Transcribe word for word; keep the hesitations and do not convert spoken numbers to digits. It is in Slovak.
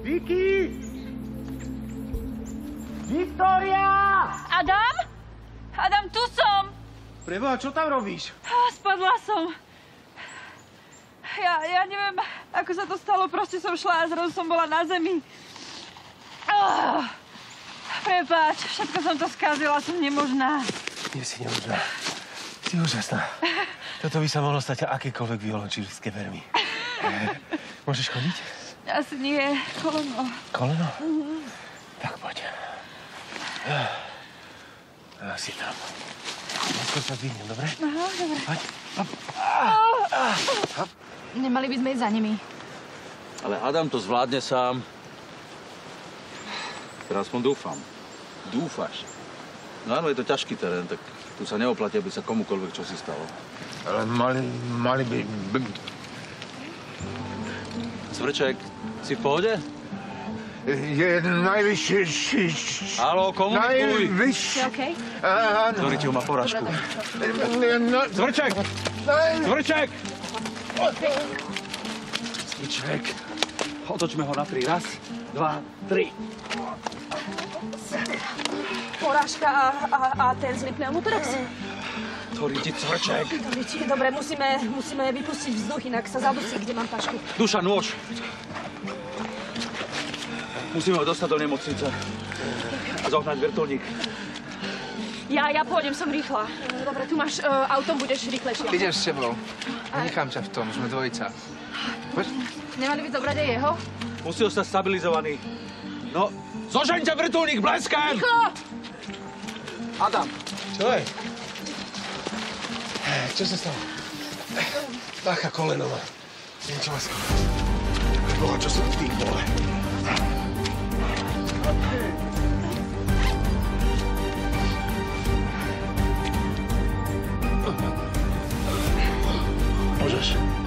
Vicky! Viktória! Adam? Adam, tu som! Preboha, čo tam robíš? Spadla som. Ja, ja neviem, ako sa to stalo. Proste som šla a zrazu som bola na zemi. Oh, prepáč, všetko som to skazila, som nemožná. Nie si nemožná. Si úžasná. Toto by sa mohlo stať akékoľvek violončílske vermi. Môžeš chodiť? Asi nie, koleno. Koleno? Mm-hmm. Tak poď. Asi tam. Neskôr sa zdvihnem, dobre? Aha, dobre. Poď. Hop. Hop. Nemali by sme ísť za nimi. Ale Adam to zvládne sám. Teraz aspoň dúfam. Dúfaš. No áno, je to ťažký terén, tak tu sa neoplatí, aby sa komukoľvek čosi stalo. Ale mali, mali by... Cvrček, si v pohode? Je najvyšší... Haló, komunikuj! Najvyšší... okej? Áno. Zoriteľ má porážku. Cvrček! Cvrček! Cvrček. Otočme ho na tri. Raz, dva, tri. Porážka a, a, a ten zlý pneumotorax? To ríti Cvrček. Dobre, musíme, musíme vypustiť vzduch, inak sa zadusí, kde mám tašku. Duša, nôž. Musíme ho dostať do nemocnice. A zohnať vrtuľník. Ja, ja pôjdem, som rýchla. Dobre, tu máš uh, auto, budeš rýchlejšia. Idem s tebou. Nechám ťa v tom, sme dvojica. Poď. Nemali by zobrať aj jeho? Musí ostať stabilizovaný. No, zožeňte vrtuľník, bleskem! Ticho! Adam. Čo je? Čo sa stalo? Bacha, koleno má. Niečo ma skoro. Boha, čo sa ty, vole? Môžeš.